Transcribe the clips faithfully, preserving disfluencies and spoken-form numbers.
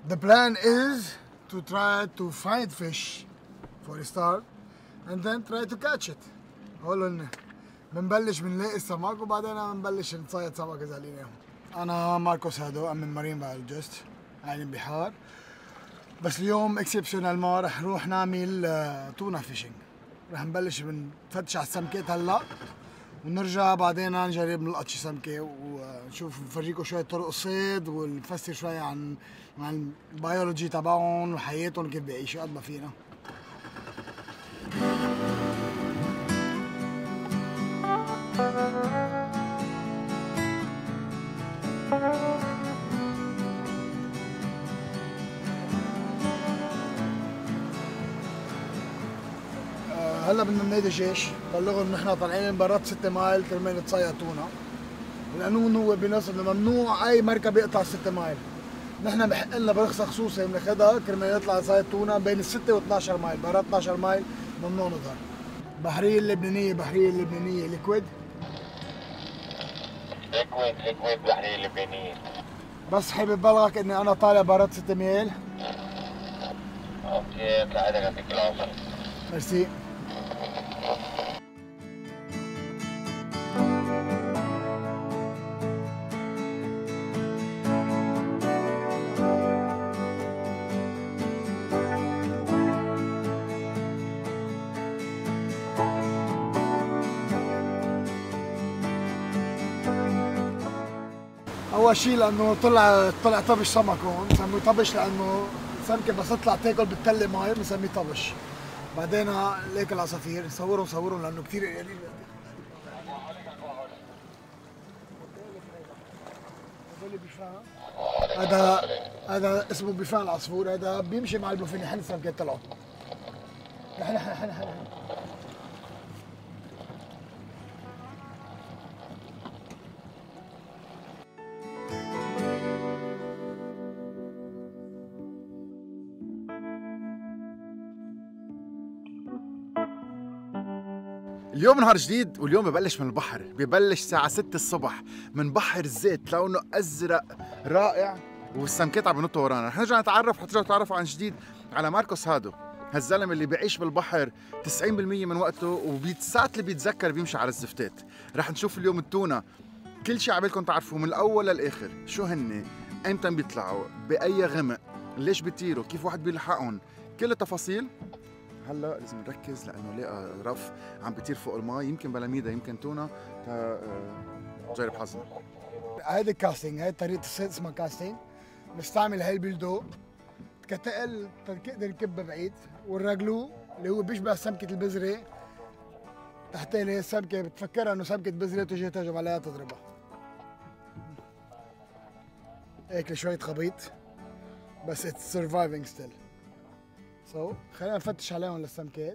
The plan is to try to find fish for a start and then try to catch it. هول بنبلش بنلاقي السمك وبعدين بنبلش نصيد سمك إذا لقيناهم. أنا ماركوس هادو من مارين biologist عالم بحار. بس اليوم اكسبشنال ما رح نروح نعمل تونا فيشنج. رح نبلش بنفتش على السمكات هلا ونرجع بعدين نجرب نلقط شي سمكه ونشوف نفرجيكم شويه طرق الصيد ونفسر شويه عن عن البيولوجي تبعهم وحياتهم كيف بيعيشوا قد ما فينا. هلا بدنا ننادي جيش بلغهم نحن طالعين برات ستة مايل كرمال نتصيد تونه. القانون هو بنص انه ممنوع اي مركب يقطع ستة مايل. نحن بحق لنا برخصه خصوصي بناخذها كرمال نطلع نصيد تونه بين الستة واثنعش مايل، برات اثنعش مايل ممنوع نظهر. بحرية اللبنانية بحرية اللبنانية ليكويد ليكويد ليكويد بحرية اللبنانية. بس حابب بلغك اني انا طالع برات ستة ميل. اوكي اطلع هذا يعطيك العافية. ميرسي. اول شيء لانه طلع طلع طبش سمك هون، بنسميه طبش لانه السمكه بس تطلع تاكل بالتله مي بنسميه طبش. بعدين ليك العصافير صورهم صورهم لانه كثير قليل. هذا هذا اسمه بيفان العصفور، هذا بيمشي مع البلوفين يحل السمكات طلعوا. نحن نحن نحن نحن اليوم نهار جديد واليوم ببلش من البحر، ببلش الساعة ستة الصبح من بحر الزيت لونه أزرق رائع والسمكات عم بنطوا ورانا. رح نرجع نتعرف حترجعوا تعرفوا عن جديد على ماركوس هادو، هالزلمة اللي بيعيش بالبحر تسعين بالمية من وقته وبالساعات اللي بيتذكر بيمشي على الزفتات. رح نشوف اليوم التونة، كل شيء عبالكم تعرفوه من الأول للآخر، شو هن، أيمتى بيطلعوا، بأي غمق، ليش بيطيروا، كيف واحد بيلحقهم، كل التفاصيل. هلا لازم نركز لانه لقى رف عم بيطير فوق المي، يمكن بلاميدا يمكن تونه، تا جرب حظنا. هيدي كاستنج، هيدي طريقة الصيد اسمها كاستنج. بنستعمل هاي البلدو كتقل تقدر نكبها بعيد، والرجلو اللي هو بيشبه سمكة البزرة تحتالي السمكة بتفكرها انه سمكة بزرة وتجي تهجم عليها تضربها. هيك شوية خبيط بس it's surviving still. سو so, خلينا نفتش عليهم للسمكات.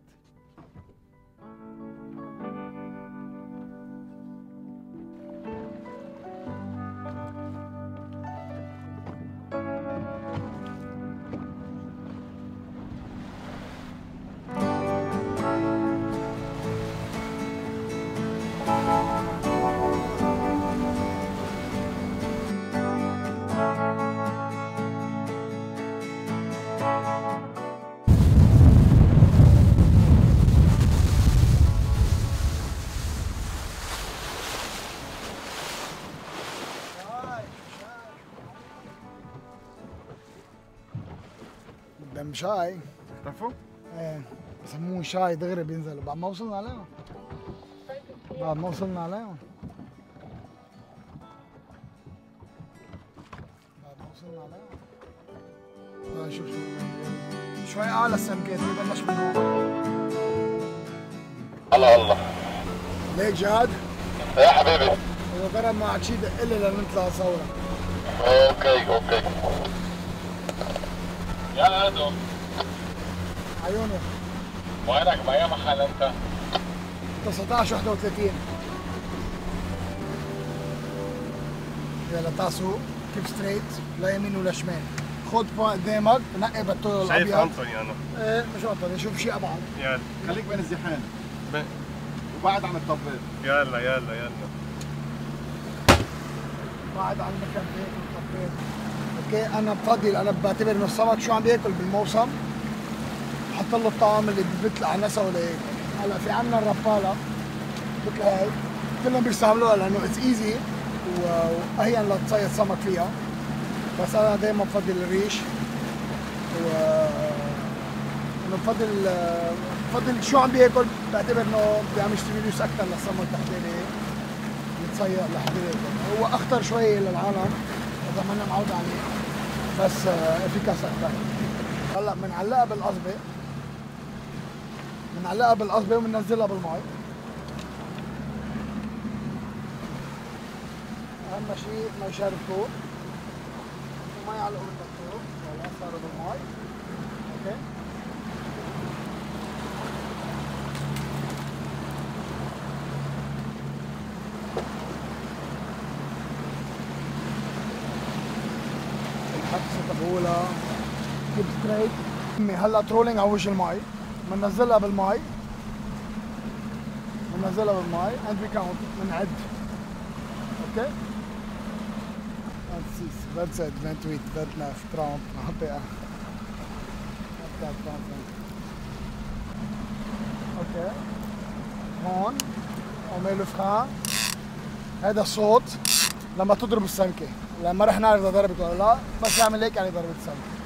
دم شاي بتعرفوا؟ ايه بسموه شاي دغري بينزلوا بعد ما وصلنا عليهم. بعد ما وصلنا عليهم بعد ما وصلنا عليهم ها شوف شوف شوي اعلى السمكات ببلش من هون. الله الله ليك جاد؟ يا حبيبي اذا ضرب معك شي دق لي لنطلع صورة. اوكي اوكي يا هادو عيونه وينك بأي محل انت؟ تسعطعش واحد وثلاثين. يلا تعسوا كيف ستريت لا يمين ولا شمال. خد بوان قدامك نقي بالطول الابيض. شايف انطوني انا. ايه مش انطوني، شوف شيء ابعد. يلا خليك بين الزحام ب... وبعد عن الطبات. يلا يلا يلا بعد عن المكان هيك الطبات اوكي انا بفضل انا بعتبر انه السمك شو عم بياكل بالموسم بحط له الطعم اللي بيطلع على نسا ولا هيك. هلا في عندنا الرباله مثل هيك كلهم بيستعملوها لانه اتس ايزي واهين لتصيد سمك فيها، بس انا دائما بفضل الريش و انه بفضل بفضل شو عم بياكل، بعتبر انه بيعمل ستيمولوس اكثر للسمك لحتى يتصيد لحتى ياكل. هو اخطر شوي للعالم اذا ما معود عليه، بس افيكاس اكثر. هلا بنعلقها بالقصبه بنعلقها بالقصبه وبننزلها بالمي. اهم شيء ما يشربوا وما يعلقوا من الدكتور. خلاص صاروا بالمي. اوكي الحبسه تبعولها كيب ستريت. هلا ترولينج على وجه المي، بننزلها بالمي بننزلها بالمي اند وي كاونت بنعد. اوكي vingt-six, vingt-sept, vingt-huit, vingt-neuf, trente, trente et un, vingt-quatre, vingt-cinq. اوكي هون on met le frein. هذا الصوت لما تضرب السمكه، لما رح نعرف اذا ضربت ولا لا، بس يعمل هيك يعني ضربت السمكه.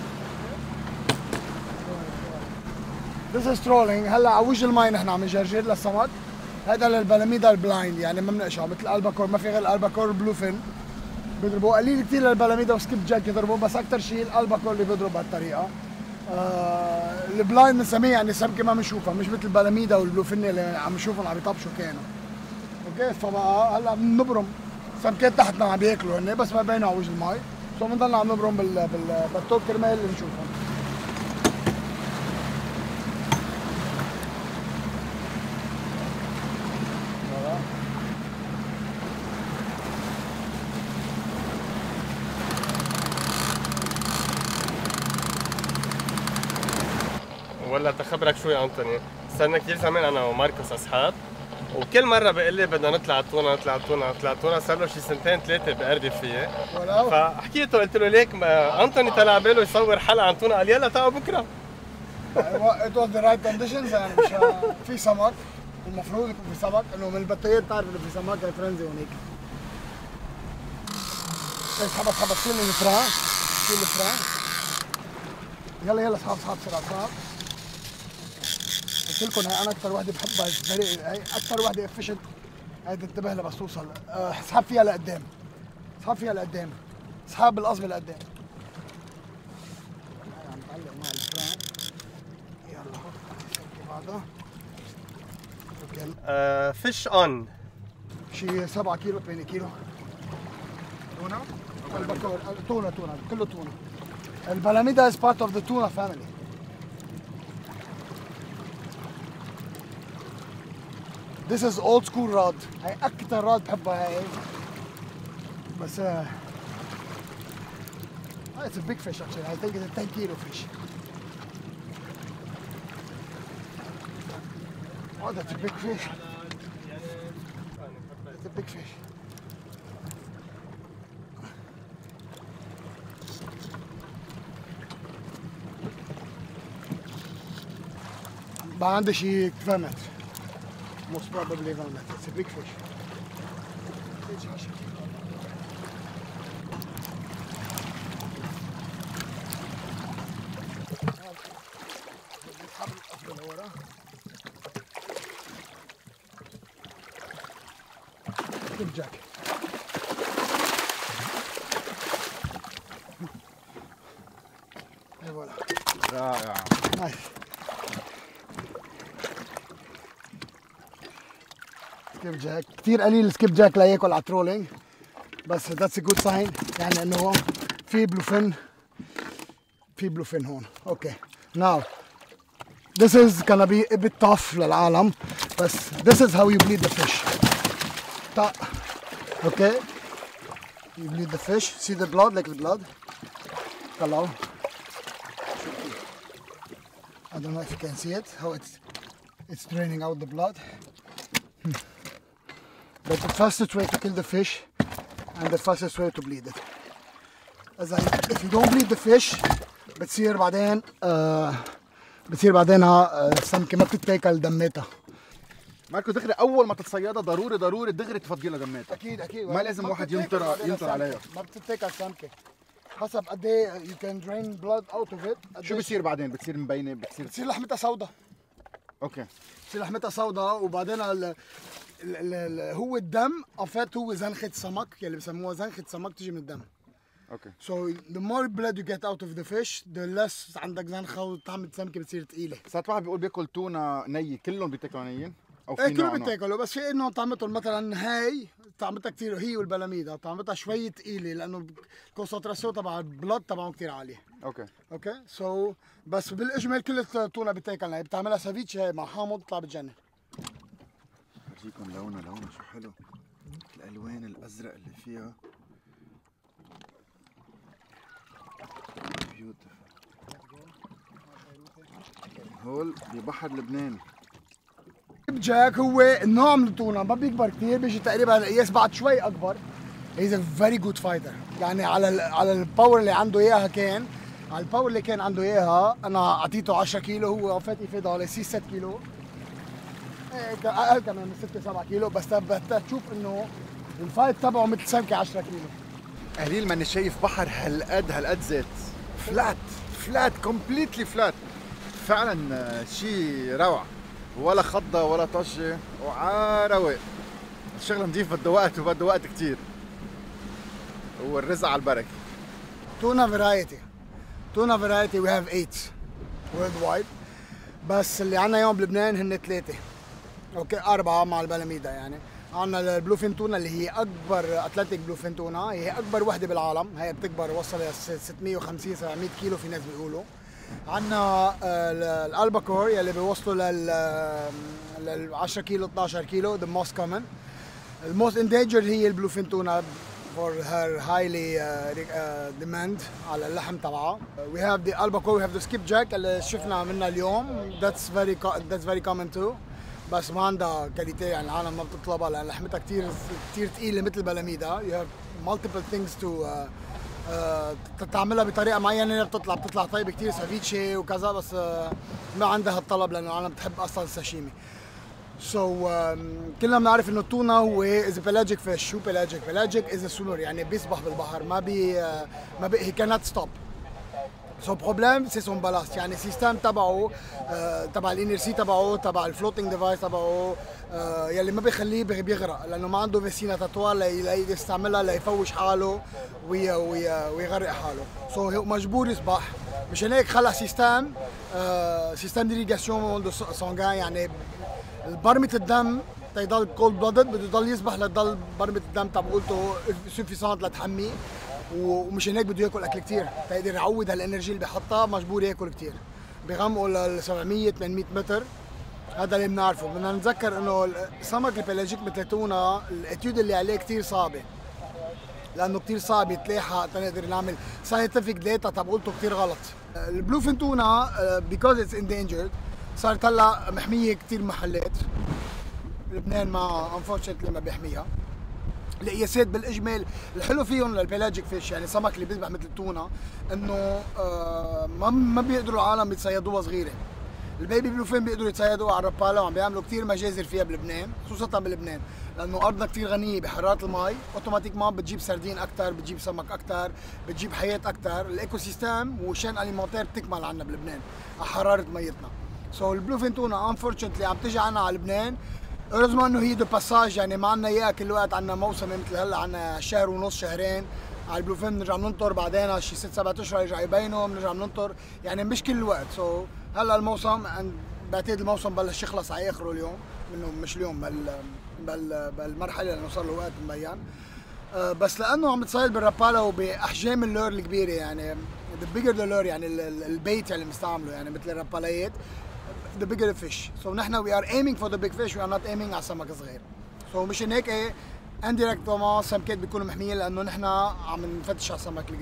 This is trolling. هلا على وجه المي نحن عم نجرجر للسمك. هذا للبلاميدا البلايند يعني ما بنقشعه مثل الالباكور، ما في غير الالباكور بلوفين بيضربوه قليل كثير للبلاميدا وسكيب جاك يضربوه، بس اكثر شيء الالباكور اللي بيضرب بهالطريقه. آه البلايند بنسميه يعني سمكه ما بنشوفها، مش مثل البلاميدا والبلوفين اللي عم نشوفهم عم يطبشوا كانوا. اوكي فبقى هلا بنبرم سمكات تحتنا عم بياكلوا هن بس ما بينوا على وجه المي، سو بنضلنا عم نبرم بال بالبطوط كرمال اللي نشوفهم. ولا تخبرك شوي انطوني، صرنا كثير زمان انا وماركوس اصحاب، وكل مره بيقول لي بدنا نطلع التونه نطلع التونه نطلع التونه، صار له شي سنتين ثلاثه بقردف فيي. فحكيته قلت له ليك ما انطوني طلع باله يصور حلقه عن تونه، قال يلا تعالوا بكره. It was the right conditions يعني مش في سمك، المفروض يكون في سمك، انه من البطاريات بتعرف انه في سمك هي فرنزي هونيك. اسحب اسحب شيل الفران شيل الفران يلا يلا اسحب اسحب بسرعه اسحب. قلت لكم هي انا اكثر وحده بحبها، هي اكثر وحده افشنت. هي تنتبه لها بس توصل، اسحب فيها لقدام اسحب فيها لقدام اسحب بالقصبه لقدام. هي عم تعلق مع الفران. يلا حط بعدها. اوكي فيش اون شي سبعة كيلو ثمانية كيلو تونة. البكور تونة تونة كله تونة. البلاميدا is part of the tuna family. This is old school rod. هي أكتر رod بحبها هي. بس uh, it's a big fish actually. I think it's a ten kilo fish. Oh, that's a big fish. It's a big fish. بقى عندي شي فمت. Most probably vomit. It's a big fish. Skip jack. Et voilà. رائع. Nice. سكيب جاك كثير قليل سكيب جاك لياكل على الترولينج، بس ذاتس ا جود ساين يعني انه في بلوفين في بلوفين هون. اوكي ناو this is gonna be a bit tough للعالم، بس this is how you bleed the fish. تا اوكي you bleed the fish. See the blood like the blood. طلعوا. I don't know if you can see it how it's it's draining out the blood. But the fastest way to kill the fish and the fastest way to bleed it. اذا if you don't bleed the fish بتصير بعدين آه بتصير بعدينها السمكه ما بتتاكل دماتها. ماركو دغري اول ما تتصيدها ضروري ضروري دغري تفضي لها دماتها. اكيد اكيد ما لازم واحد ينطر ينطر عليها. ما بتتاكل سمكه حسب قد ايه you can drain blood out of it. شو بصير بعدين؟ بتصير مبينه بتصير بتصير لحمتها سوداء. اوكي بتصير لحمتها سوداء وبعدين ال ال ال هو الدم افات هو زنخه سمك يلي بسموها زنخه سمك تيجي من الدم. اوكي So the more blood you get out of the fish the less عندك زنخه وطعم السمكه بتصير ثقيله. ساعات واحد بيقول بياكل تونه ني، كلهم بيتاكلوا نيين؟ او في ايه كلهم نوع بيتاكلوا بس في انه طعمتهم مثلا هاي طعمتها كثير هي والبلاميدا طعمتها شوي ثقيله لانه الكونسنتراسيون تبع البلد تبعهم كثير عاليه. اوكي اوكي سو so, بس بالاجمال كل التونه بتاكل هي بتعملها سافيتش مع حامض بتطلع بتجنن. فرجيكم لونها لونها شو حلو، الالوان الازرق اللي فيها بيوتيفل. هول ببحر لبنان. جاك هو النوع من التونه ما بيكبر كثير، بيجي تقريبا القياس بعد شوي اكبر. هيز ا فيري جود فايتر، يعني على ال على الباور اللي عنده اياها كان على الباور اللي كان عنده اياها انا اعطيته عشرة كيلو، هو فات يفيد على ستة ستة كيلو، هيك اقل كمان من ستة سبعة كيلو، بس تشوف انه الفايت تبعه مثل سمكه عشرة كيلو. قليل ماني شايف بحر هالقد هالقد زيت، فلات فلات كومبليتلي فلات، فعلا شيء روعه، ولا خضه ولا طشه وعروق. الشغل نضيف بده وقت وبده وقت كثير، والرزق على البركه. تونا فرايتي تونا فرايتي وي هاف ثمانية وورلد وايد، بس اللي عندنا اياهم بلبنان هن ثلاثه، اوكي أربعة مع البلاميدا. يعني عندنا البلوفين تونا اللي هي أكبر أتلانتيك بلوفين تونا، هي أكبر وحدة بالعالم، هي بتكبر وصل ل ستمية وخمسين سبعمية كيلو في ناس بيقولوا. عندنا الألباكور يلي بيوصلوا لل لل عشرة كيلو اثناشر كيلو، the most common. الموست endangered هي البلوفين تونا for her highly uh, uh, demand على اللحم تبعها. We have the albacore, we have the skipjack اللي شفنا منها اليوم، that's very that's very common too. بس ما عندها كاليتي، يعني العالم ما بتطلبها لان لحمتها كثير كثير ثقيله مثل البلاميدا. You have multiple things to uh, uh, تعملها بطريقه معينه بتطلع بتطلع طيبه كثير سافيتشي وكذا، بس uh, ما عندها الطلب لانه العالم بتحب اصلا الساشيمي. So um, كلنا بنعرف انه التونه هو is a pelagic fish. شو pelagic؟ pelagic is a swimmer، يعني بيسبح بالبحر، ما بي uh, ما بي he cannot stop. سو بروبليم سي سون بالاست، يعني السيستم تبعه آه تبع الانرسي تبعه تبع الفلوتنج ديفايس تبعه آه يلي ما بيخليه بيغرق، لانه ما عنده فيسينا تطوال ليستعملها ليفوش حاله وي وي ويغرق حاله. سو so مجبور يسبح، مشان هيك خلق سيستم آه سيستم ديريغاسيون دو سونغان، يعني برمة الدم تيضل كولد بلودد بده يضل يسبح لتضل برمة الدم تبعولته سوفيسانت لتحميه، ومشان هيك بده ياكل اكل كثير تقدر يعوض هالانرجي اللي بيحطها، مجبور ياكل كثير. بغمقوا لل سبعمية ثمانمية متر، هذا اللي بنعرفه. بدنا نتذكر انه السمك البيلاجيك مثل التونه الاتيود اللي عليه كثير صعبه، لانه كثير صعب يتلاحق تنقدر نعمل ساينتفك داتا تبعولته كثير غلط. البلوفين تونا بيكوز اتس اندينجرد صارت هلا محميه كثير محلات. لبنان ما انفورشنتلي ما بيحميها. القياسات بالاجمال الحلو فيهم للبيلاجيك فيش، يعني سمك اللي بيذبح مثل التونه، انه آه ما ما بيقدروا العالم يتصيدوها صغيره. البيبي بلوفين بيقدروا يتصيدوها على الرباله، وعم بيعملوا كثير مجازر فيها بلبنان، خصوصا بلبنان لانه ارضنا كثير غنيه بحراره المي، اوتوماتيك ما بتجيب سردين اكثر، بتجيب سمك اكثر، بتجيب حياه اكثر. الايكو سيستم وشان اليمونتير بتكمل عنا بلبنان على حراره ميتنا. سو so البلوفين تونا انفورشنتلي عم تيجي عنا على لبنان، رغم انه هي دو باساج، يعني ما عندنا اياها كل وقت، عندنا موسم مثل هلا عندنا شهر ونص شهرين على البلوفين، بنرجع بننطر بعدين شي ست سبعة اشهر يرجع يبينوا، بنرجع بننطر، يعني مش كل الوقت. سو so هلا الموسم بعتقد الموسم بلش يخلص على اخره اليوم، منه مش اليوم بال بال بالمرحله اللي صار له وقت مبين. أه بس لانه عم تصيد بالرباله وباحجام اللور الكبيره، يعني the bigger the lure، يعني البيت اللي بنستعمله يعني مثل الرباليات the bigger the fish. So نحن we are aiming for the big fish, we are not aiming على سمك صغير. So مشان هيك ايه indirectly السمكات بيكونوا محميين، لانه نحن عم نفتش على السمك الكبير.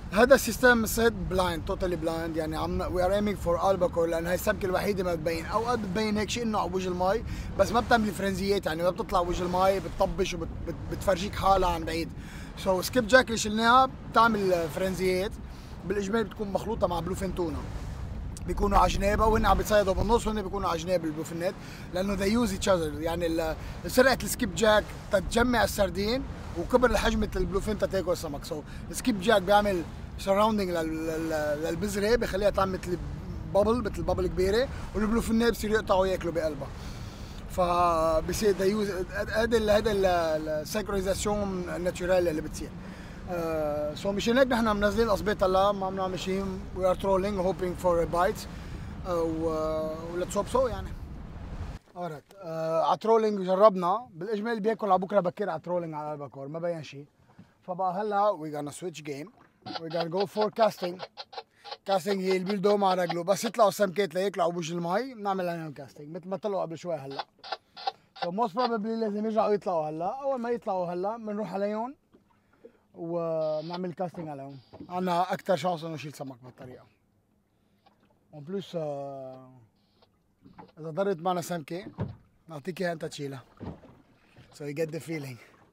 هذا السيستم صيد بلايند توتالي بلايند، يعني عم وي ار ايمينج فور الباكور لان هي السمكه الوحيده ما بتبين. اوقات بتبين هيك شيء انه على وجه المي بس ما بتعمل فرنزيات، يعني ما بتطلع وجه المي بتطبش وبتفرجيك حالها عن بعيد. سو سكيب جاك اللي شلناها بتعمل فرنزيات، بالاجمال بتكون مخلوطه مع بلوفين تونا، بيكونوا على جناب وهن عم بيتصيدوا بالنص وهن بيكونوا على جناب البلوفينات لانه ذا يوز ايتش اذر. يعني سرقه السكيب جاك تتجمع السردين وكبر الحجم البلوفين تاكل السمك. سو السكيب جاك بيعمل سراوندينج للبذره بخليها تعمل مثل بابل مثل بابل كبيره، والبلوفينات بصيروا يقطعوا ياكلوا بقلبها. فبصير ذا يوز هذا هذا السينكرونيزاسيون ناتشورال اللي بتصير. Uh, so مشان هيك نحن منزلين القصبيط هلا ما عم نعمل شيء. we are trolling hoping for a bite uh, و let's hope so يعني. alright uh, على ترولينج جربنا بالاجمال بياكل على بكره بكير على ترولينج على الباكور ما بين شيء. فبقى هلا we gonna switch game we gonna go for casting. casting هي اللي بيلدو مع رجله بس يطلعوا السمكات لياكلوا على وجه المي بنعمل عليهم كاستنج مثل ما طلعوا قبل شوي هلا. so most probably لازم يرجعوا يطلعوا هلا. اول ما يطلعوا هلا بنروح عليهم ونعمل كاستنج عليهم. عنا اكثر شانس انه نشيل سمك بهالطريقه. اون بلوس اذا ضرت معنا سمكه نعطيك اياها انت تشيلها. سو يو جيت ذا فيلينج.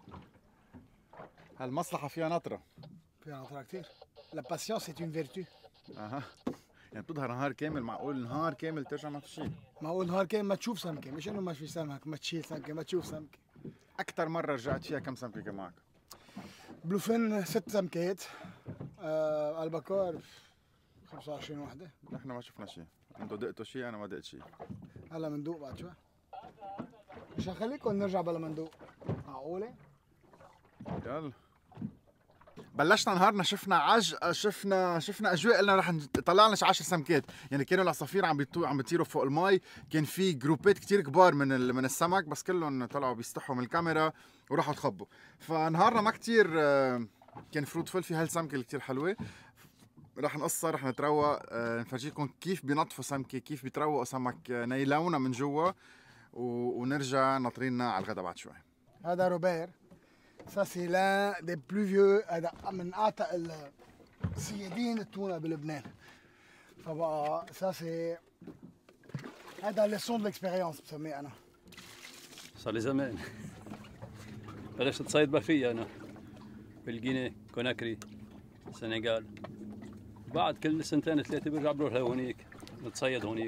هالمصلحه فيها نطره. فيها نطره كثير. لا باسيونس سي اون فيرتو. اها يعني بتظهر نهار كامل، معقول نهار كامل ترجع ما تشيل؟ معقول نهار كامل ما تشوف سمكه، مش انه ما في سمك ما تشيل سمكه ما تشوف سمكه. اكثر مره رجعت فيها كم سمكه كان معك؟ بلوفين ست سمكات. آه الباكور خمسة وعشرين وحده. نحن ما شفنا شيء. انتوا دقتوا شيء انا ما دقت شيء. هلا مندوق بعد شوي. مش هخليكم نرجع بلا مندوق. معقوله؟ يلا بلشنا نهارنا شفنا عج شفنا شفنا اجواء قلنا رح طلعنا عشر سمكات، يعني كانوا العصافير عم بيطو عم بيطيروا فوق المي، كان في جروبات كثير كبار من ال... من السمك بس كلهم طلعوا بيستحوا من الكاميرا وراحوا تخبوا. فنهارنا ما كثير كان فروتفول في هالسمكه اللي كثير حلوه. رح نقصها رح نتروق نفرجيكم كيف بينظفوا سمكه كيف بيتروقوا سمك نيلونا من جوا و... ونرجع ناطريننا على الغداء بعد شوي. هذا روبير. Ça c'est l'un des plus vieux هذا من أعتق الصيادين التونة بلبنان. فبقى ça c'est هذا ليسون دو ليكسبيريونس بسميه أنا. صار لي زمان بلشت تصيد بحرية أنا بالجيني كوناكري السنغال. بعد كل سنتين ثلاثة برجع بروح لهونيك نتصيد هونيك.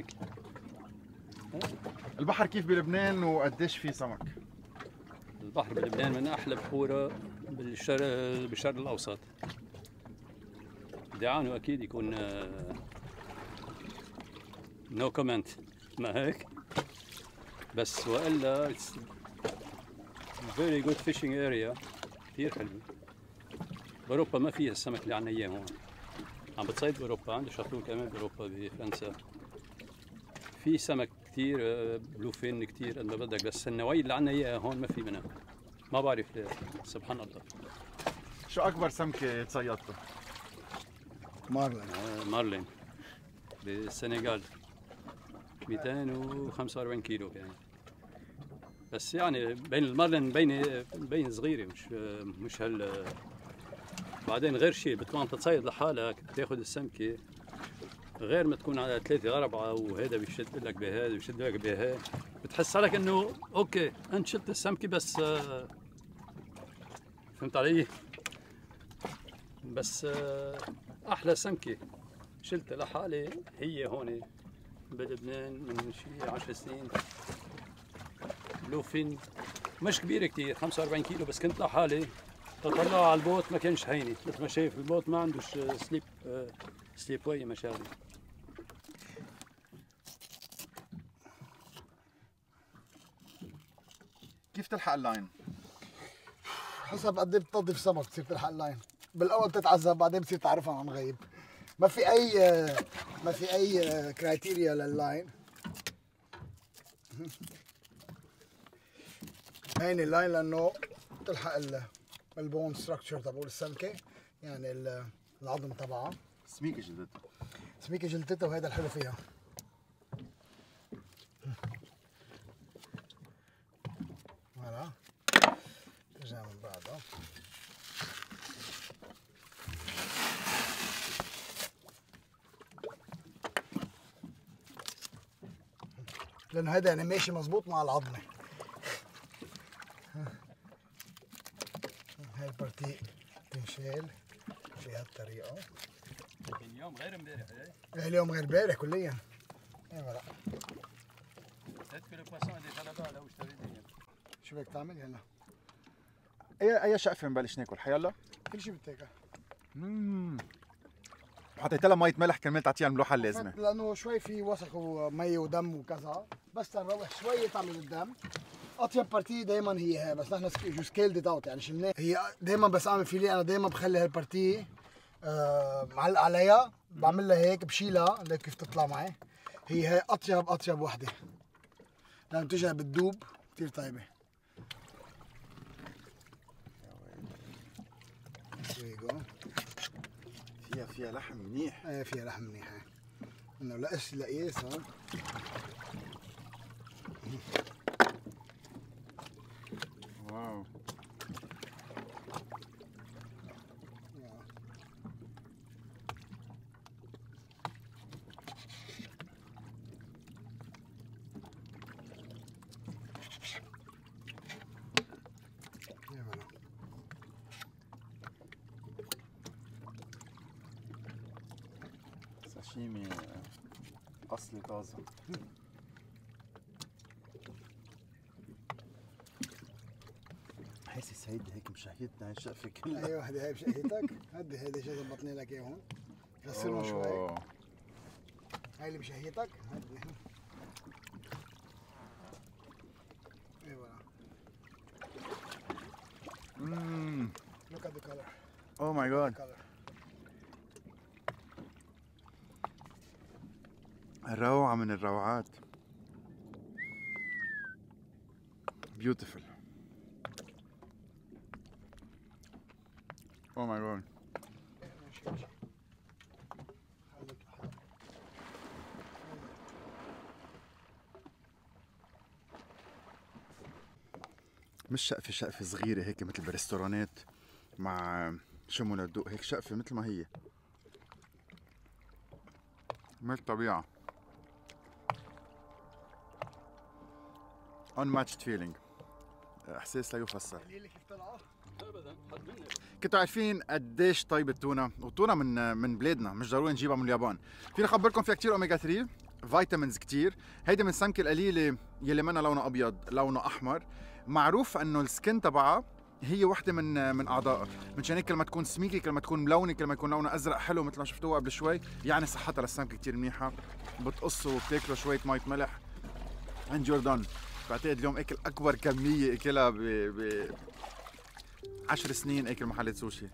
البحر كيف بلبنان وقديش في سمك؟ البحر بلبنان من احلى بحوره بالشرق بالشرق الاوسط. دعانه اكيد يكون نو كومنت ما هيك، بس والا فيري جود فيشنج اريا كثير حلوه. باوروبا ما فيها السمك اللي عنا اياه هون. عم بتصيد باوروبا، عنده شاطئ كمان باوروبا بفرنسا في سمك كثير بلوفين كثير قد ما بدك، بس النوعيه اللي عنا اياها هون ما في منها. ما بعرف ليه، سبحان الله. شو اكبر سمكه تصيدتها؟ مارلين. آه مارلين بالسنغال مئتين وخمسة وأربعين كيلو كان. بس يعني بين المارلين بين بين صغيره مش مش هال. بعدين غير شيء بتكون عم تتصيد لحالك بتاخذ السمكه غير ما تكون على ثلاثة أربعة وهذا بيشد لك بهذا بيشد لك بهذا، بتحس حالك إنه أوكي أنت شلت السمكة بس آه فهمت علي؟ بس آه أحلى سمكة شلتها لحالي هي هون بلبنان من شي عشر سنين. بلوفين مش كبيرة كتير خمسة وأربعين كيلو، بس كنت لحالي تطلع على البوت ما كانش هيني مثل ما شايف البوت ما عندوش سليب آه سليب واي مشاغل. كيف تلحق اللاين؟ حسب قد ايه بتنظف سمك بتصير تلحق اللاين. بالاول بتتعذب بعدين بتصير تعرفها عن غيب. ما في اي ما في اي كرايتيريا لللاين. هيني اللاين لانه تلحق البون ستراكشر تبع السمكه، يعني العظم تبعها. سميكه جلدتها. سميكه جلدتها وهذا الحلو فيها. فوالا ترجع من بعدها. لانه هذا يعني ماشي مزبوط مع العظمه. هاي البارتي تنشال بهالطريقه. اليوم غير امبارح ايه؟ اليوم غير امبارح كليا. ايه ولا شو بدك تعمل هلا؟ اي اي شقفه بنبلش ناكل حيلا؟ كل شيء بتاكل. اممم حطيت لها مية ملح كرمال تعطيها الملوحه اللازمه. لانه شوي في وسخ ومي ودم وكذا، بس تنروح شوي تعمل الدم. اطيب بارتي دائما هي هي، بس نحن جو سكيلد اوت يعني شلناها. هي دائما بس اعمل فيلي، انا دائما بخلي هالبارتي آه معلق عليها، بعمل لها هيك بشيلها ليك كيف تطلع معي. هي هي اطيب اطيب وحده لما بتجي بتدوب كثير طيبه. فيها فيها لحم منيح. ايه فيها لحم منيح. انه لقش لقيس ها. واو. ساشيمي اصلي طازه. حاسس هيدي هيك مشهيتنا هالشقفه كلها. ايوه هيدي هي مشهيتك. هدي هيدي شو ظبطني لك اياهم. غسلهم شوي. هاي اللي مشهيتك. هدي ايوه. اممم Look at the color. Oh my god. روعة من الروعات. Beautiful. Oh my god. مش شقفة شقفة صغيرة هيك مثل بالريستورانات مع شمو للذوق، هيك شقفة مثل ما هي من الطبيعة. unmatched feeling. احساس لا يفسر. كيف طلعوا؟ ابدا حد منك. كنتوا عارفين قديش طيب التونة؟ والتونة من من بلادنا، مش ضروري نجيبها من اليابان. فينا اخبركم فيها كثير اوميجا ثلاثة، فيتامينز كثير. هيدي من السمكة القليلة يلي منها لونها ابيض، لونه احمر. معروف انه السكن تبعها هي وحده من من اعضائها، منشان هيك كل ما تكون سميكه، كل ما تكون ملونه، كل ما يكون لونها ازرق حلو مثل ما شفتوها قبل شوي، يعني صحتها للسمكه كثير منيحه. بتقصوا وبتاكلوا شويه مية ملح عند جوردان. بعتقد اليوم اكل اكبر كميه اكلها ب ب عشر سنين اكل محلات سوشي.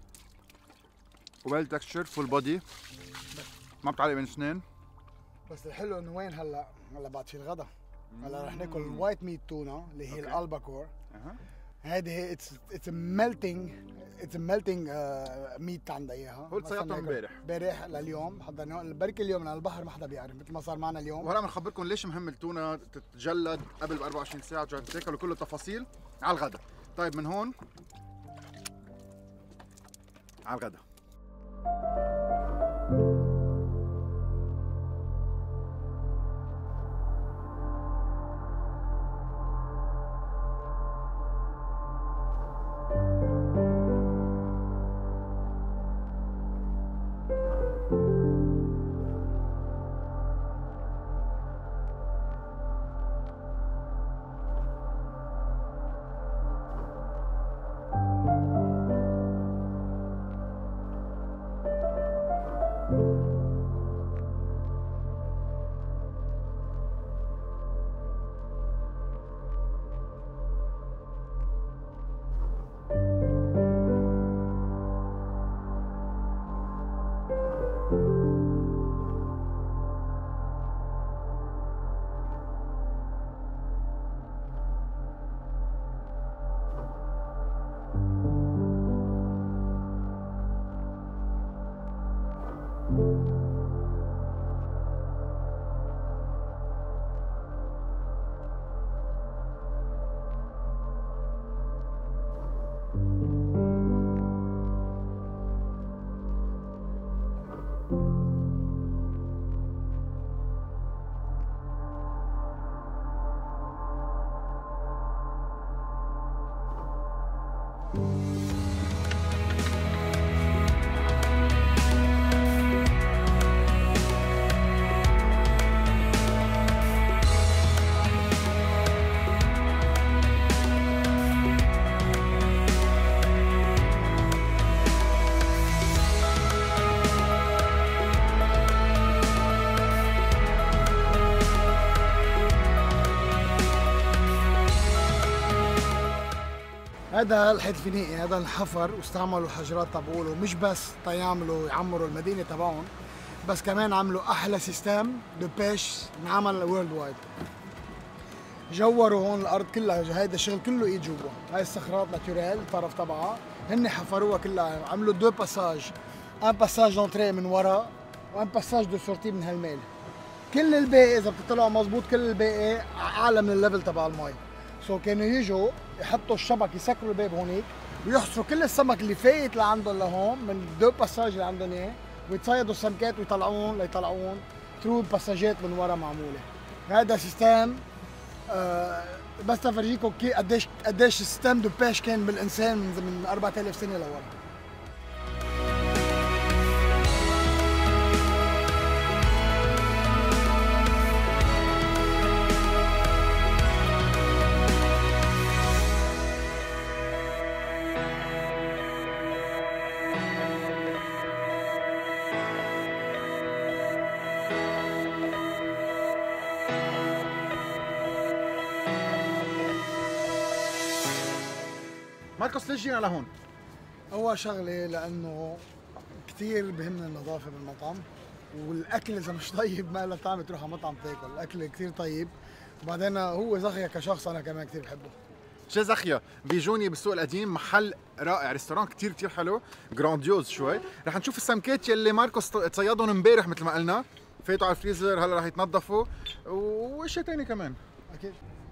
ويل تكستشر فول بودي، ما بتعلق بين سنين. بس الحلو انه وين هلا؟ هلا بعد في الغدا. هلا رح ناكل الوايت ميت تونه اللي هي الالباكور. اها هذه هي اتس اتس ميلتينج اتس ميلتينج ميت عندها اياها. هول صيادتهم امبارح. امبارح لليوم حضرناه، بركي اليوم من البحر ما حدا بيعرف مثل ما صار معنا اليوم. وهلا بنخبركم ليش مهم التونه تتجلد قبل ب أربعة وعشرين ساعه تجي تاكل، وكل التفاصيل على الغدا. طيب من هون على الغدا. هذا الحيط الفينيقي، هذا انحفر واستعملوا الحجرات تبعوله، مش بس تيعملوا يعمروا المدينه تبعهم، بس كمان عملوا احلى سيستم دو بيش انعمل وورلد وايد. جوروا هون الارض كلها، هيدا الشغل كله ايد جوا، هاي الصخرات ناتوريل الطرف تبعها، هن حفروها كلها، عملوا دو باساج، ان باساج دونتري من ورا وان باساج دو سورتي من هالميل. كل الباقي اذا بتطلعوا مزبوط كل الباقي اعلى من الليفل تبع المي. سو كانوا يجوا يحطوا الشبك يسكروا الباب هونيك ويحصروا كل السمك اللي فايت لعندهم لهون من دو باساج اللي عندهم اياه، ويتصيدوا السمكات ويطلعون ليطلعون ثرو الباساجات من ورا معموله. هذا سيستم آه بس تفرجيكم كيف قديش قديش السيستم دو بيش كان بالانسان من من أربعة آلاف سنه لورا. ماركوس ليش جينا لهون؟ أول شغلة لأنه كثير بهمنا النظافة بالمطعم، والأكل إذا مش طيب ما لها طعم تروح على مطعم تاكل، الأكل كثير طيب، وبعدين هو زاخيا كشخص أنا كمان كثير بحبه. شي زاخيا بجونيه بالسوق القديم، محل رائع، ريستوران كثير كثير حلو، جرانديوز شوي، رح نشوف السمكات يلي ماركوس تصيدهم امبارح مثل ما قلنا، فاتوا على الفريزر هلا رح يتنظفوا، وشيء ثاني كمان. أكيد.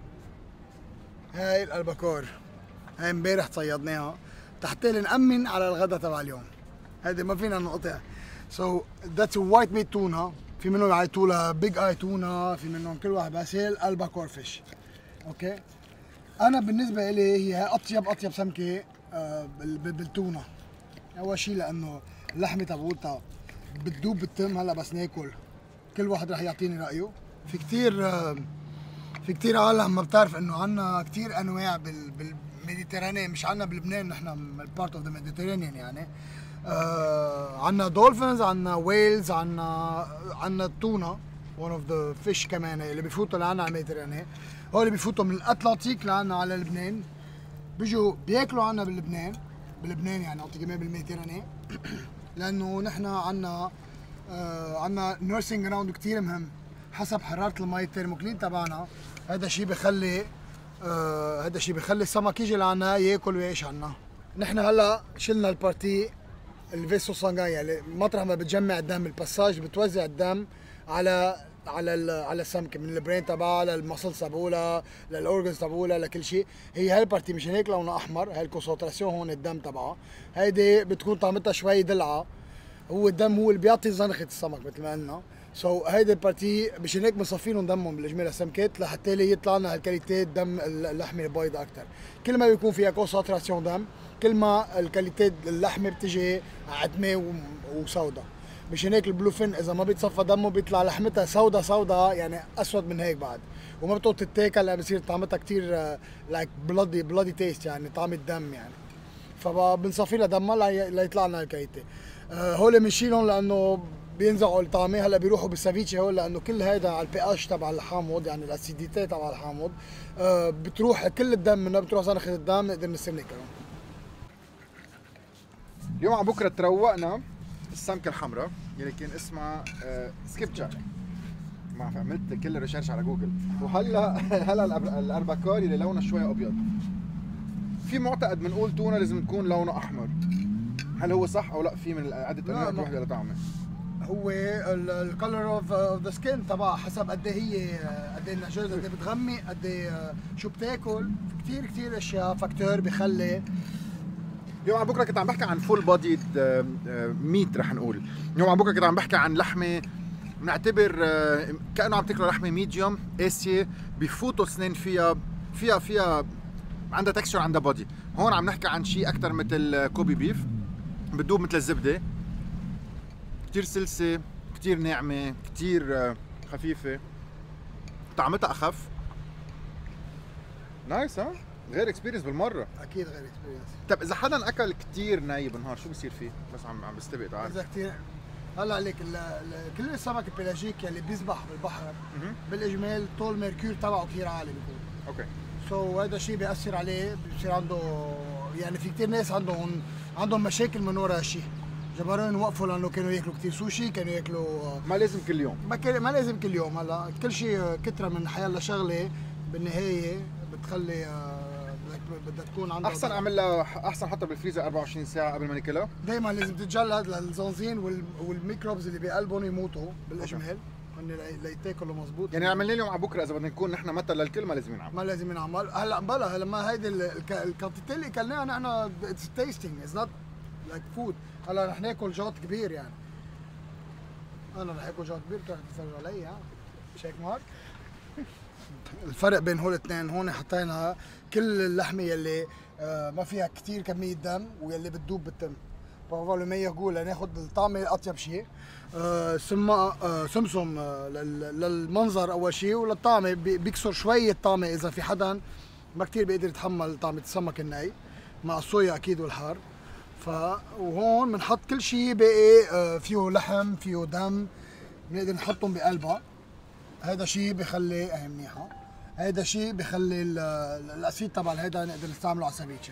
هاي الألباكور، هاي امبارح صيدناها تحتى نأمن على الغداء تبع اليوم. هيدي ما فينا نقطع. سو ذاتس وايت ميت تونا، في منهم يعيطوا لها بيج اي تونا، في منهم كل واحد، بس هي الألباكور فيش. اوكي؟ أنا بالنسبة لي هي أطيب أطيب سمكة بالتونة. أول شيء لأنه اللحمة تبعولتها بتدوب بالتم، هلا بس ناكل كل واحد رح يعطيني رأيه. في كثير في كثير عالم ما بتعرف إنه عنا كثير أنواع بال بالميديترانيان، مش عنا بلبنان، نحن بارت اوف ذا ميديترانيان يعني. آه عنا دولفينز، عنا ويلز، عنا عنا التونة one of the fish كمان اللي بيفوتوا لعنا على الميديترانيان. هول اللي بيفوتوا من الأطلنطيك لعنا على لبنان، بيجوا بياكلوا عنا بلبنان، بلبنان يعني قصدي كمان بالميديترانيان. لأنه نحن عنا آه عنا نيرسينج جراوند كثير مهم حسب حرارة المي الترموكلين تبعنا. هذا الشيء بخلي آه هذا الشيء بخلي السمك يجي لعنا ياكل ويعيش عنا. نحن هلا شلنا البارتي الفيسو سانغاي، يعني مطرح ما بتجمع الدم، الباساج بتوزع الدم على على على السمكه، من البرين تبعها للمسلز تبعولها للاورجنز تبعولها لكل شيء. هي هاي البارتي مشان هيك لونها احمر، هاي الكونسنتراسيون هون الدم تبعها، هيدي بتكون طعمتها شوي دلعه. هو الدم هو اللي بيعطي زنخه السمك مثل ما قلنا. سو so, هيدي البارتي مشان هيك مصفينهم دمهم بالاجمال السمكات لحتى يطلع لنا هالكاليتي دم اللحمه البيضاء اكثر. كل ما بيكون فيها كونسنتراسيون دم كل ما الكاليتي اللحمه بتجي عتمه وسوداء. مشان هيك البلوفين اذا ما بيتصفى دمه بيطلع لحمتها سوداء سوداء يعني اسود من هيك بعد، وما بتقعد تتاكل لان بصير طعمتها كثير لايك بلادي بلادي تيست، يعني طعم الدم يعني. فبنصفي لها دمها ليطلع لنا الكاليتي. هول بنشيلهم لانه بينزعوا الطعمه. هلا بيروحوا بالسافيتشي هول لانه كل هيدا على البي اتش تبع الحامض، يعني الاسيديتي تبع الحامض آه بتروح كل الدم منها، بتروح زنخه الدم نقدر نصير ناكلهم. اليوم على بكره تروقنا السمكه الحمراء يلي كان اسمها آه سكيب جاك. ما عملت كل الريسيرش على جوجل، وهلا هلا الارباكار اللي لونها شوي ابيض. في معتقد بنقول تونه لازم تكون لونها احمر، هل هو صح او لا؟ في من عده انواع تروح لطعمه. هو الكلر اوف ذا سكين تبعها حسب قد ايه هي، قد ايه النجاز، قد ايه بتغمي، قد ايه شو بتاكل، كثير كثير اشياء فاكتور بخلي. اليوم على بكره كنت عم بحكي عن فول بودي ميت، رح نقول اليوم على بكره كنت عم بحكي عن لحمه بنعتبر كانه عم تاكلوا لحمه ميديوم قاسيه، بفوتوا سنين فيها فيها فيها عندها تكستشر عندها بودي. هون عم نحكي عن شيء اكثر مثل كوبي بيف، بتدوب مثل الزبده، كثير سلسه، كثير ناعمه، كثير خفيفه، طعمتها اخف. نايس ها؟ غير اكسبيرينس بالمره. اكيد غير اكسبيرينس. طب اذا حدا اكل كثير ناي بالنهار شو بصير فيه؟ بس عم عم بستبق تعرف. اذا كثير هلا عليك كل السمك البيلاجيك يلي بيسبح بالبحر بالاجمال طول ميركور تبعه كثير عالي بيكون. اوكي. سو so, هذا الشيء بياثر عليه، بصير عنده يعني في كثير ناس عندهم عندهم مشاكل من وراء هالشيء. جبران وقفوا لانه كانوا ياكلوا كثير سوشي، كانوا ياكلوا ما لازم كل يوم. ما, ك... ما لازم كل يوم. هلا كل شيء كتره من حيالله شغله بالنهايه بتخلي بدها تكون عندها احسن اعمل لها احسن حطها بالفريزر أربعة وعشرين ساعه قبل ما ناكلها. دائما لازم تتجلد للزنزين وال... والميكروبز اللي بقلبهم يموتوا بالاجمال هن ليتاكلوا مضبوط. يعني عملنا اليوم على بكره اذا بدنا نكون نحن مثل للكل ما لازم ينعمل. ما لازم ينعمل. هلا بلا لما هيدي الكانتيتي اللي اكلناها نحن اتس تيستينج اتس نوت لايك فود. هلا رح ناكل جوت كبير يعني. انا رح اكل جوت كبير بتروح تتفرج علي ها؟ مش هيك مارك؟ الفرق بين هول الاثنين، هون حطينا كل اللحمه يلي ما فيها كثير كميه دم ويلي بتدوب بالتم. بابا لما يقول ناخذ الطعمه اطيب شيء، سم سمسم للمنظر اول شيء، وللطعمه بيكسر شويه الطعمه اذا في حدا ما كثير بيقدر يتحمل طعمه السمك الني مع الصويا اكيد والحار. ف وهون بنحط كل شيء باقي فيه لحم فيه دم بنقدر نحطهم بقلبها. هذا شيء بخلي اهي منيحه، هذا شيء بخلي الاسيد تبع هذا نقدر نستعمله على سبيتشه.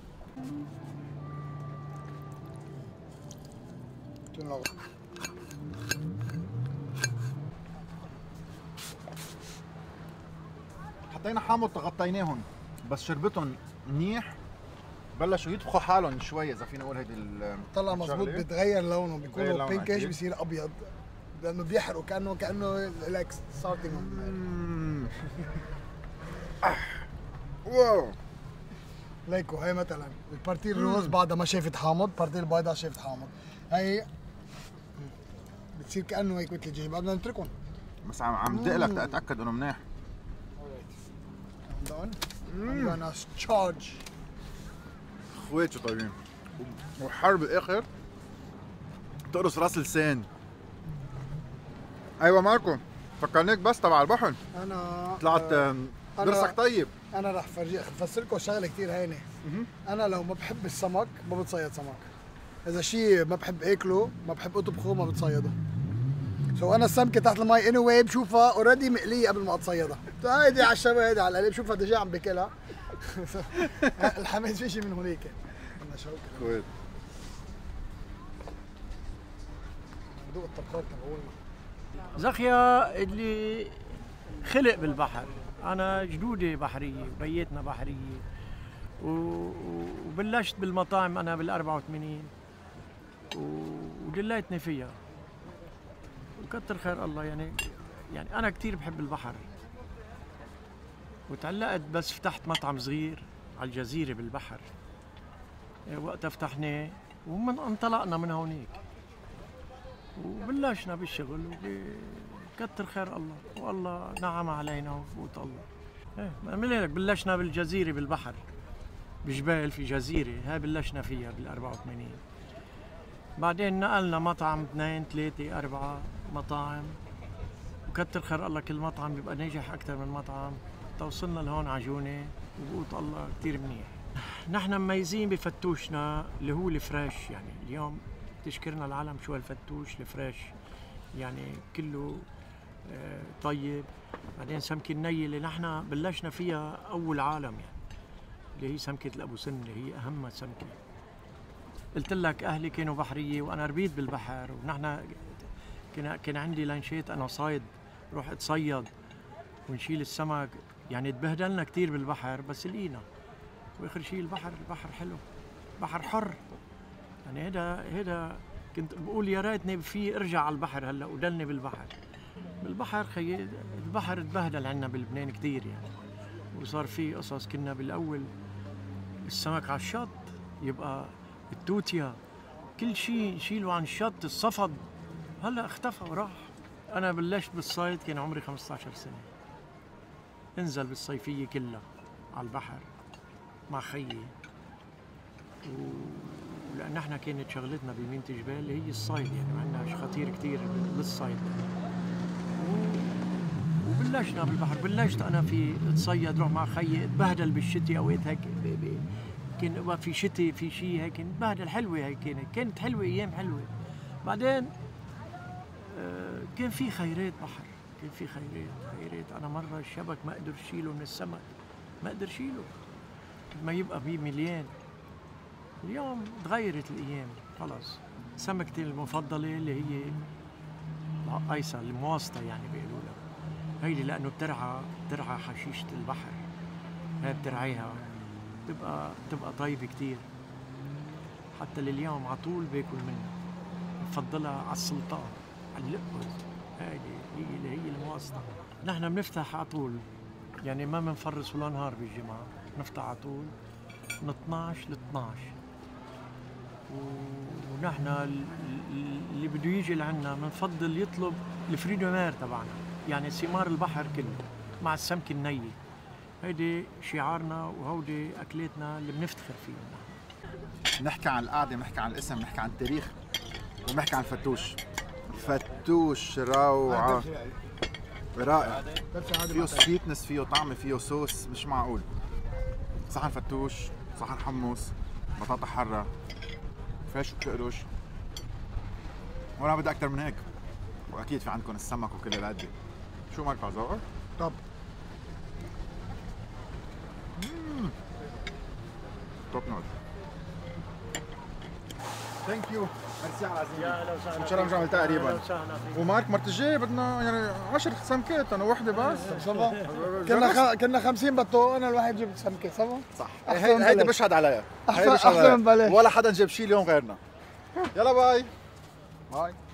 حطينا حامض غطيناهم بس شربتهم منيح، بلشوا يطبخوا حالهم شوي اذا فينا نقول هيدي طلع مزبوط. بيتغير لونه بيكونوا بينكش بيصير ابيض لانه بيحرقوا كانه كانه لايك ستارتنج. واو ليكو هي مثلا البارتي الروز بعدها ما شافت حامض، بارتي البيضاء شافت حامض، هي بتصير كانه هيك مثل الجيش. بدنا نتركهم بس عم عم دقلك تتاكد انه منيح. دون I'm gonna charge. اخوات شو طيبين وحر بالاخر تقرص راس لسان. ايوه ماركو فكرناك بس تبع البحر. انا طلعت درسك طيب. انا رح فرجي افسر لكم شغله كثير هينه. انا لو ما بحب السمك ما بتصيد سمك. اذا شيء ما بحب اكله ما بحب اطبخه ما بتصيده. سو انا السمكه تحت المي اني واي بشوفها اوريدي مقليه قبل ما اتصيدها. هيدي على الشبه هيدي على القليل بشوفها دجاج عم باكلها. الحماس في شيء من هونيك. انا شوك كويس. ندوق الطبخات تبعولنا. زخيا اللي خلق بالبحر. انا جدودي بحريه وبيتنا بحريه وبلشت بالمطاعم انا بال أربعة وثمانين ودليتني فيها وكتر خير الله. يعني يعني انا كثير بحب البحر وتعلقت بس فتحت مطعم صغير على الجزيره بالبحر وقتها فتحناه ومن انطلقنا من هونيك وبلشنا بالشغل وكتر خير الله والله نعم علينا وفوت الله. ايه من هيك بلشنا بالجزيره بالبحر بجبال في جزيره هاي بلشنا فيها بال أربعة وثمانين. بعدين نقلنا مطعم اثنين ثلاثه اربعه مطاعم وكتر خير الله كل مطعم بيبقى ناجح اكثر من مطعم. توصلنا لهون على جونيه وبقوت الله كثير منيح. نحن مميزين بفتوشنا اللي هو الفريش. يعني اليوم تشكرنا العالم شو هالفتوش الفريش يعني كله آه طيب. بعدين سمكة النية اللي نحن بلشنا فيها أول عالم يعني اللي هي سمكة الأبو سن اللي هي أهم سمكة. قلت لك أهلي كانوا بحرية وأنا ربيت بالبحر ونحن كان كان عندي لانشيت أنا صايد روح اتصيد ونشيل السمك. يعني تبهدلنا كثير بالبحر بس لقينا واخر شيء البحر البحر حلو بحر حر. يعني هذا هذا كنت بقول يا ريتني في ارجع على البحر هلا ودلني بالبحر. بالبحر خيي البحر تبهدل عنا بلبنان كثير يعني وصار في قصص. كنا بالاول السمك على الشط يبقى التوتيا كل شيء نشيله عن الشط الصفد هلا اختفى وراح. انا بلشت بالصيد كان عمري خمسة عشر سنه انزل بالصيفيه كلها على البحر مع خيي، ولأن احنا كانت شغلتنا بمينة جبال هي الصيد، يعني ما عندناش خطير كثير للصيد. وبلشنا بالبحر، بلشت انا في اتصيد، روح مع خيي، اتبهدل بالشتي اوقات هيك، كان في شتي في شيء هيك نتبهدل. حلوه هيك كانت كانت حلوه، ايام حلوه. بعدين آه كان في خيرات بحر، كان في خيرات خيرات انا مره الشبك ما قدر شيله من السمك، ما قدر شيله ما يبقى فيه مليان. اليوم تغيرت الايام خلص. سمكتي المفضله اللي هي القيصه المواسطه يعني بيقولوا لها، هيدي لانه بترعى بترعى حشيشه البحر، هي بترعيها بتبقى بتبقى طيبه كثير. حتى لليوم على طول باكل منها، بفضلها على السلطان، على اللقوز. هيدي هي اللي هي المواسطه. نحن بنفتح على طول، يعني ما بنفرس ولا نهار بالجمعه، بنفتح على طول من اثنعش ل اثنعش. ونحن اللي بده يجي لعنا بنفضل يطلب الفريدومير تبعنا، يعني ثمار البحر كله مع السمك الني. هيدي شعارنا وهودي اكلاتنا اللي بنفتخر فيهم. نحكي عن القعده، بنحكي عن الاسم، بنحكي عن التاريخ، وبنحكي عن الفتوش. فتوش روعه، رائع، فيه سويتنس، فيه طعم، فيه صوص مش معقول. صحن فتوش، صحن حمص، بطاطا حاره، فيش وبتقرش. وانا بدي اكثر من هيك. واكيد في عندكم السمك وكل العده. شو مالك عزوقك؟ طب توب نوت. ثانك يو، ميرسي على العزيمه. يا اهلا وسهلا، ان شاء الله بنرجع نلتقي قريبا. ومارك مرت الجاي بدنا يعني عشر سمكات، انا وحده بس. صبا كنا خ... كنا خمسين بطو، انا الواحد جبت سمكه. صبا صح، هيدي بشهد عليها. احسن احسن من بلاش. ولا حدا جاب شيء اليوم غيرنا. يلا باي باي.